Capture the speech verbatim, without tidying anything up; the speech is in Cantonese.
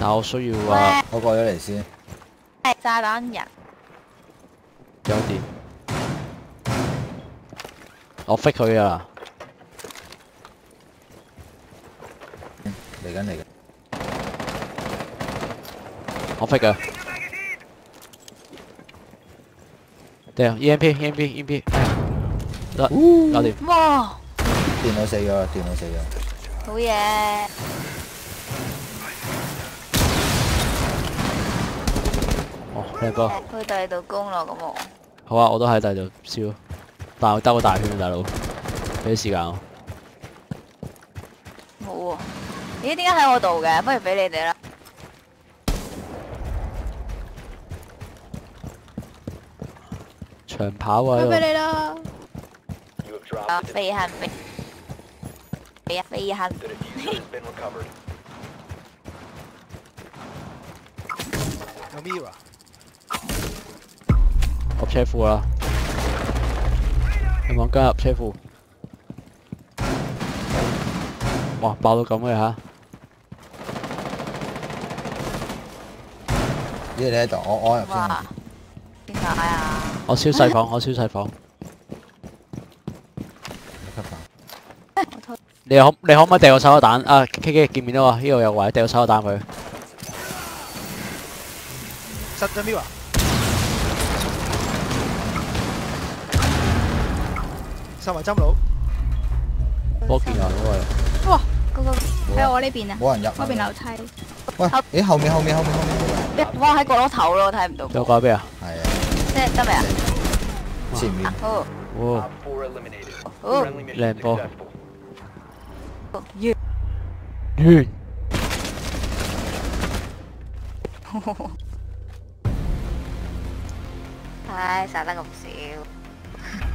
但我需要啊， 我過咗嚟先。 係炸彈人。 有電，我 fix 佢噶啦。 嚟緊嚟緊。 我 fix 佢。掉 E M P E M P E M P， 得，搞掂。 哇！ 電腦死咗啦！電腦死咗。 好嘢。 哦，靚波。 去第二度攻咯，咁我。 好啊，我都喺第度燒，但係我兜個大圈，大佬，俾啲時間我。 冇喎。咦？點解喺我度嘅？不如俾你哋啦。 長跑啊！ 交俾你啦。啊！飛行飛。飛啊飛行。 有 mirror。 入車庫啦，有冇加入車庫？哇！爆到咁嘅嚇！ 咦？你喺度？我我入先。 哇！點解啊？ 我燒細房，我燒細房。你可你可唔可以掟個手榴彈？啊 ，K K 見面啦喎，呢度有位，掟個手榴彈佢。 失咗 mirror。收埋針佬。 波劍啊嗰個。 哇！嗰個喺我呢邊啊， 冇人入。 嗰邊樓梯。 喂，咦？後面後面後面後面。 哇！喺角落頭咯，睇唔到。 仲有個喺邊啊？ 係啊。 即係得未啊？ 前面。 好。 哇！ 好。 靚波。 完。 完。 唉，殺得咁少。